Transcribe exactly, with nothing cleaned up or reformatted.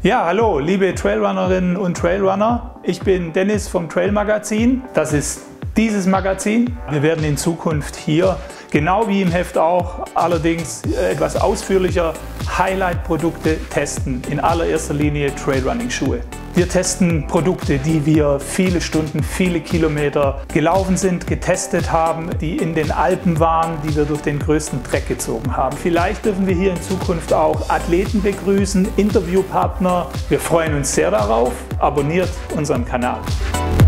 Ja, hallo, liebe Trailrunnerinnen und Trailrunner. Ich bin Dennis vom Trail Magazin. Das ist dieses Magazin. Wir werden in Zukunft hier, genau wie im Heft auch, allerdings etwas ausführlicher Highlight-Produkte testen. In allererster Linie Trailrunning-Schuhe. Wir testen Produkte, die wir viele Stunden, viele Kilometer gelaufen sind, getestet haben, die in den Alpen waren, die wir durch den größten Dreck gezogen haben. Vielleicht dürfen wir hier in Zukunft auch Athleten begrüßen, Interviewpartner. Wir freuen uns sehr darauf. Abonniert unseren Kanal.